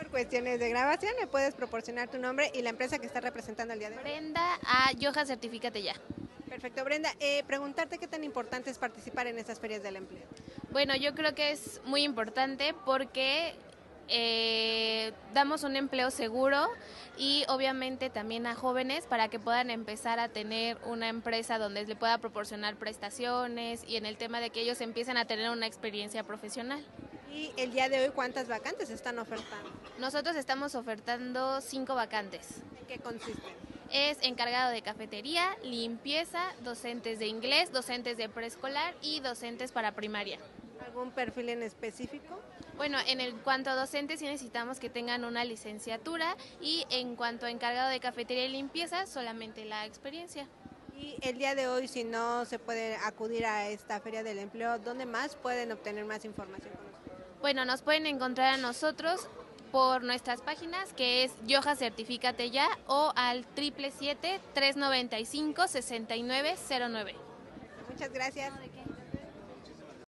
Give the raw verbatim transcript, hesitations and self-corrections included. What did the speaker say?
Por cuestiones de grabación, ¿me puedes proporcionar tu nombre y la empresa que estás representando el día de hoy? Brenda a Yoja Certifícate Ya. Perfecto, Brenda. Eh, preguntarte qué tan importante es participar en estas ferias del empleo. Bueno, yo creo que es muy importante porque eh, damos un empleo seguro y obviamente también a jóvenes para que puedan empezar a tener una empresa donde le pueda proporcionar prestaciones y en el tema de que ellos empiecen a tener una experiencia profesional. Y el día de hoy, ¿cuántas vacantes están ofertando? Nosotros estamos ofertando cinco vacantes. ¿En qué consisten? Es encargado de cafetería, limpieza, docentes de inglés, docentes de preescolar y docentes para primaria. ¿Algún perfil en específico? Bueno, en el cuanto a docentes sí necesitamos que tengan una licenciatura y en cuanto a encargado de cafetería y limpieza, solamente la experiencia. Y el día de hoy, si no se puede acudir a esta feria del empleo, ¿dónde más pueden obtener más información con nosotros? Bueno, nos pueden encontrar a nosotros por nuestras páginas, que es Yoja Certifícate Ya o al siete siete siete, tres nueve cinco, seis nueve cero nueve. Muchas gracias. No, ¿de qué?